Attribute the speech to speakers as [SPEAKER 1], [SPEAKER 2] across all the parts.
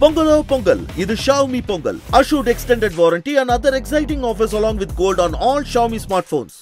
[SPEAKER 1] Pongalo Pongal, இது Xiaomi Pongal. Assured extended warranty and other exciting offers along with gold on all Xiaomi smartphones.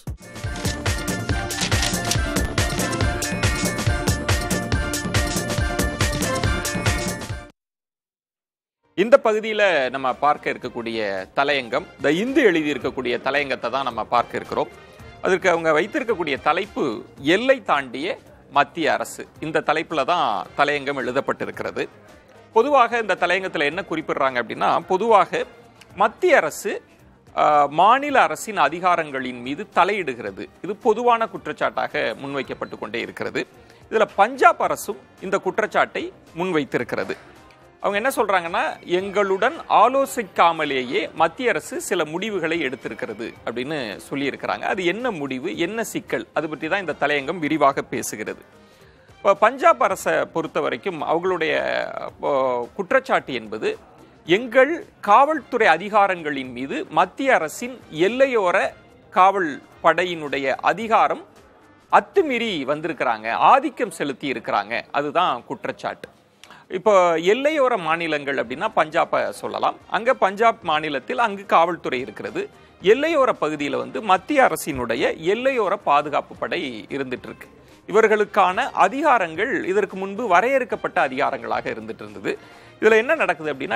[SPEAKER 2] இந்த பகுதியில் நம்ம பார்க்க இருக்கக்கூடிய தலையங்கம் இந்த இந்து எழுதி இருக்கக்கூடிய தலையங்கத்தை தான் நம்ம பார்க்க இருக்கிறோம். அதற்கு அவங்க வைத்திருக்கக்கூடிய தலைப்பு எல்லை தாண்டிய மத்திய அரசு. இந்த தலைப்பில் தான் தலையங்கம் எழுதப்பட்டிருக்கிறது. பொதுவாக இந்த தலையங்கத்தில் என்ன குறிப்பிடுறாங்க அப்படின்னா, பொதுவாக மத்திய அரசு மாநில அரசின் அதிகாரங்களின் மீது தலையிடுகிறது. இது பொதுவான குற்றச்சாட்டாக முன்வைக்கப்பட்டு கொண்டே இருக்கிறது. இதில் பஞ்சாப் அரசும் இந்த குற்றச்சாட்டை முன்வைத்திருக்கிறது. அவங்க என்ன சொல்றாங்கன்னா, எங்களுடன் ஆலோசிக்காமலேயே மத்திய அரசு சில முடிவுகளை எடுத்திருக்கிறது அப்படின்னு சொல்லியிருக்கிறாங்க. அது என்ன முடிவு, என்ன சிக்கல், அது பற்றி தான் இந்த தலையங்கம் விரிவாக பேசுகிறது. இப்போ பஞ்சாப் அரசை பொறுத்த வரைக்கும் அவங்களுடைய குற்றச்சாட்டு என்பது, எங்கள் காவல்துறை அதிகாரங்களின் மீது மத்திய அரசின் எல்லையோர காவல் படையினுடைய அதிகாரம் அத்துமீறி வந்திருக்கிறாங்க, ஆதிக்கம் செலுத்தி இருக்கிறாங்க. அதுதான் குற்றச்சாட்டு. இப்போ எல்லையோர மாநிலங்கள் அப்படின்னா பஞ்சாபை சொல்லலாம். அங்கே பஞ்சாப் மாநிலத்தில் அங்கு காவல்துறை இருக்கிறது. எல்லையோர பகுதியில் மத்திய அரசினுடைய எல்லையோர பாதுகாப்பு படை இருந்துட்டு இருக்கு. இவர்களுக்கான அதிகாரங்கள் இதற்கு முன்பு வரையறுக்கப்பட்ட அதிகாரங்களாக இருந்துட்டு இருந்தது. இதில் என்ன நடக்குது அப்படின்னா,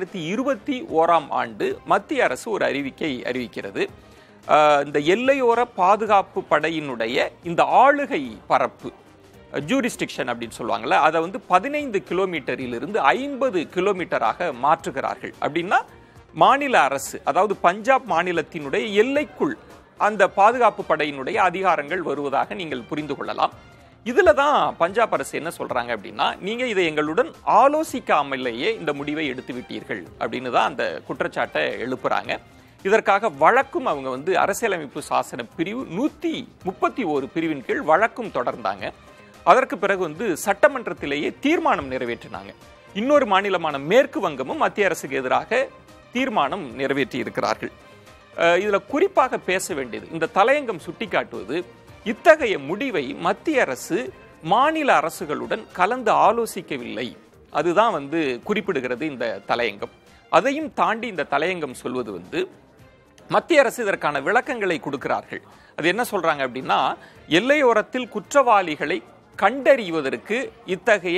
[SPEAKER 2] 2021ஆம் ஆண்டு மத்திய அரசு ஒரு அறிவிக்கிறது. இந்த எல்லையோர பாதுகாப்பு படையினுடைய இந்த ஆளுகை பரப்பு, ஜூரிஸ்டிக்ஷன் அப்படின்னு சொல்லுவாங்கல்ல, அதை 15 கிலோமீட்டரிலிருந்து 50 கிலோமீட்டராக மாற்றுகிறார்கள். அப்படின்னா மாநில அரசு, அதாவது பஞ்சாப் மாநிலத்தினுடைய எல்லைக்குள் அந்த பாதுகாப்பு படையினுடைய அதிகாரங்கள் வருவதாக நீங்கள் புரிந்து கொள்ளலாம். இதுல தான் பஞ்சாப் அரசு என்ன சொல்றாங்க அப்படின்னா, நீங்க இதை எங்களுடன் ஆலோசிக்காமலேயே இந்த முடிவை எடுத்து விட்டீர்கள் அப்படின்னு தான் அந்த குற்றச்சாட்டை எழுப்புறாங்க. இதற்காக வழக்கும் அவங்க அரசியலமைப்பு சாசன பிரிவு 131 பிரிவின் கீழ் வழக்கும் தொடர்ந்தாங்க. அதற்கு பிறகு சட்டமன்றத்திலேயே தீர்மானம் நிறைவேற்றினாங்க. இன்னொரு மாநிலமான மேற்கு வங்கமும் மத்திய அரசுக்கு எதிராக தீர்மானம் நிறைவேற்றி இருக்கிறார்கள். இதுல குறிப்பாக பேச வேண்டியது, இந்த தலையங்கம் சுட்டிக்காட்டுவது, இத்தகைய முடிவை மத்திய அரசு மாநில அரசுகளுடன் கலந்து ஆலோசிக்கவில்லை. அதுதான் குறிப்பிடுகிறது இந்த தலையங்கம். அதையும் தாண்டி இந்த தலையங்கம் சொல்வது மத்திய அரசு இதற்கான விளக்கங்களை கொடுக்கிறார்கள். அது என்ன சொல்றாங்க அப்படின்னா, எல்லையோரத்தில் குற்றவாளிகளை கண்டறிவதற்கு இத்தகைய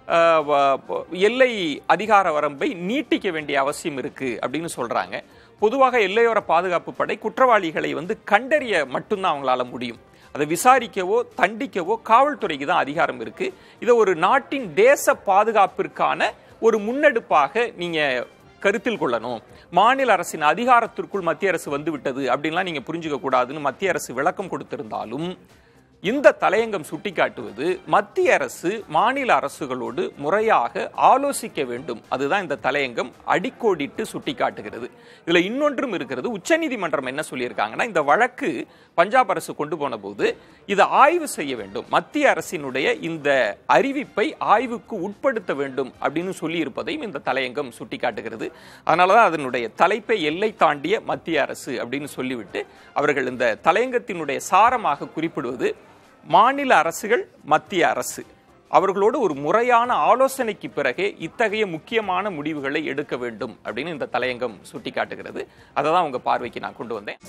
[SPEAKER 2] எல்லை அதிகார வரம்பை நீட்டிக்க வேண்டிய அவசியம் இருக்கு அப்படின்னு சொல்றாங்க. பொதுவாக எல்லையோர பாதுகாப்பு படை குற்றவாளிகளை கண்டறிய மட்டும்தான் அவங்களால முடியும். அதை விசாரிக்கவோ தண்டிக்கவோ காவல்துறைக்கு தான் அதிகாரம் இருக்கு. இதை ஒரு நாட்டின் தேச பாதுகாப்பிற்கான ஒரு முன்னெடுப்பாக நீங்க கருத்தில் கொள்ளணும். மாநில அரசின் அதிகாரத்திற்குள் மத்திய அரசு வந்துவிட்டது அப்படின்லாம் நீங்க புரிஞ்சுக்க கூடாதுன்னு மத்திய அரசு விளக்கம் கொடுத்திருந்தாலும், இந்த தலையங்கம் சுட்டிக்காட்டுவது மத்திய அரசு மாநில அரசுகளோடு முறையாக ஆலோசிக்க வேண்டும். அதுதான் இந்த தலையங்கம் அடிக்கோடிட்டு சுட்டிக்காட்டுகிறது. இதுல இன்னொன்றும் இருக்கிறது. உச்சநீதிமன்றம் என்ன சொல்லியிருக்காங்கன்னா, இந்த வழக்கு பஞ்சாப் அரசு கொண்டு போன போது இதை ஆய்வு செய்ய வேண்டும், மத்திய அரசினுடைய இந்த அறிவிப்பை ஆய்வுக்கு உட்படுத்த வேண்டும் அப்படின்னு சொல்லி இருப்பதையும் இந்த தலையங்கம் சுட்டிக்காட்டுகிறது. அதனாலதான் அதனுடைய தலைப்பை எல்லை தாண்டிய மத்திய அரசு அப்படின்னு சொல்லிவிட்டு அவர்கள் இந்த தலையங்கத்தினுடைய சாரமாக குறிப்பிடுவது, மாநில அரசுகள் மத்திய அரசு அவர்களோடு ஒரு முறையான ஆலோசனைக்கு பிறகே இத்தகைய முக்கியமான முடிவுகளை எடுக்க வேண்டும் அப்படின்னு இந்த தலையங்கம் சுட்டிக்காட்டுகிறது. அதை தான் உங்க பார்வைக்கு நான் கொண்டு வந்தேன்.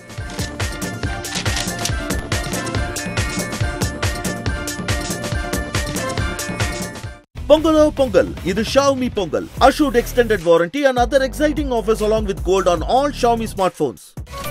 [SPEAKER 1] Pongalo Pongal, இது Xiaomi Pongal. Assured extended warranty and other exciting offers along with gold on all Xiaomi smartphones.